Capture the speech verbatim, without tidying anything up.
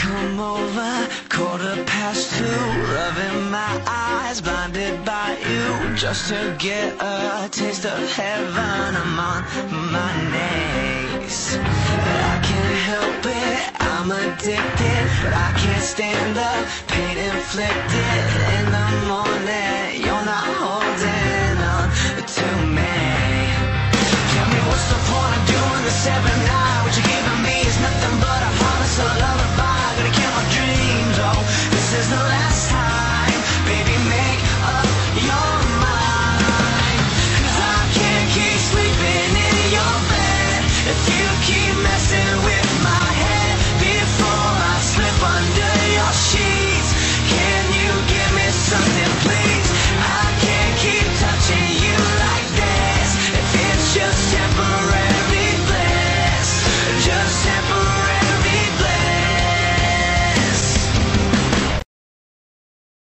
come over, quarter past two, rubbing my eyes, blinded by you, just to get a taste of heaven. I'm on my knees, but I can't help it, I'm addicted, but I can't stand the pain inflicted.